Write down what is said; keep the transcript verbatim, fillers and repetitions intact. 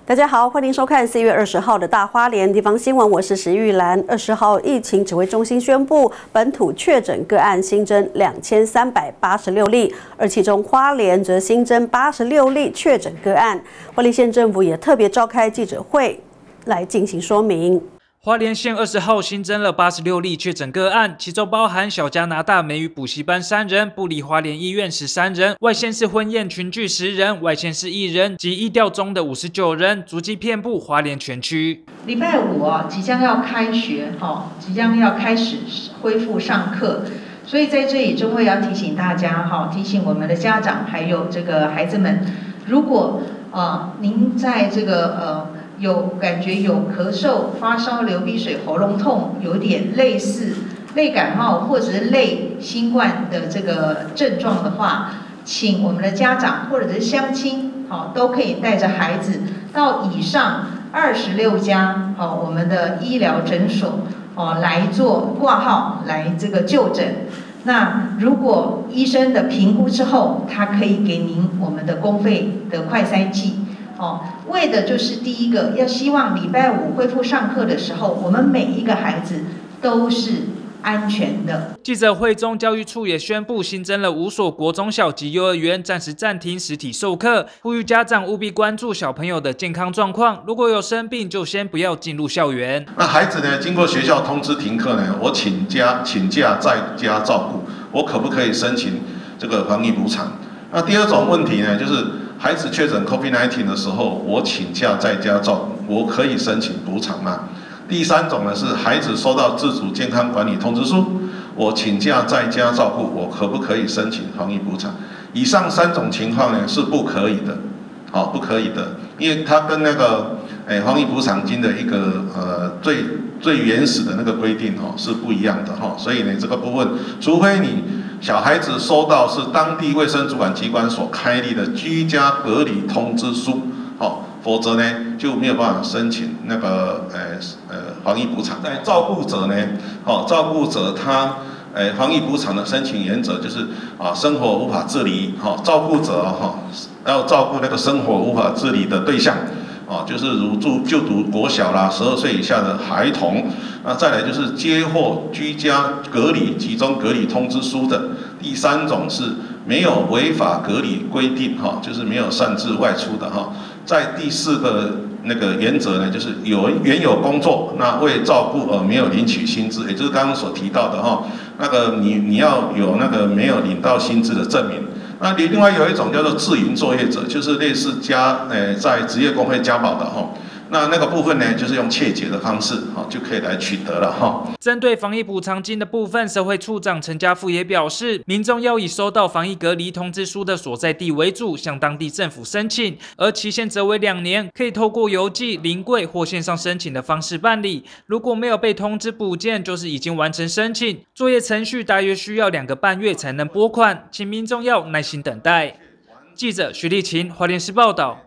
大家好，欢迎收看四月二十号的大花莲地方新闻，我是石玉兰。二十号，疫情指挥中心宣布，本土确诊个案新增两千三百八十六例，而其中花莲则新增八十六例确诊个案。花莲县政府也特别召开记者会来进行说明。 花莲县二十号新增了八十六例确诊个案，其中包含小加拿大美语补习班三人、部里花莲医院十三人、外县市婚宴群聚十人、外县市一人及疫调中的五十九人，足迹遍布花莲全区。 礼拜五啊，即将要开学，哈，即将要开始恢复上课，所以在这里中会要提醒大家，哈，提醒我们的家长还有这个孩子们，如果啊、呃、您在这个呃。 有感觉有咳嗽、发烧、流鼻水、喉咙痛，有点类似类感冒或者是类新冠的这个症状的话，请我们的家长或者是乡亲，好，都可以带着孩子到以上二十六家好我们的医疗诊所哦来做挂号，来这个就诊。那如果医生的评估之后，他可以给您我们的公费的快筛剂。 哦，为的就是第一个，要希望礼拜五恢复上课的时候，我们每一个孩子都是安全的。 记者会中，教育处也宣布新增了五所国中小及幼儿园暂时暂停实体授课，呼吁家长务必关注小朋友的健康状况，如果有生病，就先不要进入校园。 那孩子呢，经过学校通知停课呢，我请假请假在家照顾，我可不可以申请这个防疫补偿？那第二种问题呢，就是 孩子确诊 COVID 十九 的时候，我请假在家照顾，我可以申请补偿吗？第三种呢是孩子收到自主健康管理通知书，我请假在家照顾，我可不可以申请防疫补偿？以上三种情况呢是不可以的，好，不可以的，因为它跟那个诶防疫补偿金的一个呃最最原始的那个规定哦是不一样的哈，所以呢这个部分，除非你 小孩子收到是当地卫生主管机关所开立的居家隔离通知书，哦，否则呢就没有办法申请那个呃呃防疫补偿。在照顾者呢，哦，照顾者他呃防疫补偿的申请原则就是啊生活无法自理，哈、哦，照顾者哈、哦、要照顾那个生活无法自理的对象。 哦，就是如住就读国小啦，十二岁以下的孩童，那再来就是接获居家隔离集中隔离通知书的。第三种是没有违法隔离规定，哈，就是没有擅自外出的哈。在第四个那个原则呢，就是有原有工作，那为照顾而没有领取薪资，也就是刚刚所提到的哈，那个你你要有那个没有领到薪资的证明。 那你另外有一种叫做自营作业者，就是类似加呃在职业工会加保的哈，那那个部分呢，就是用切结的方式哈就可以来取得了哈。 针对防疫补偿金的部分，社会处长陈家富也表示，民众要以收到防疫隔离通知书的所在地为主，向当地政府申请，而期限则为两年，可以透过邮寄、临柜或线上申请的方式办理。如果没有被通知补件，就是已经完成申请，作业程序大约需要两个半月才能拨款，请民众要耐心等待。记者徐立琴，花莲市报道。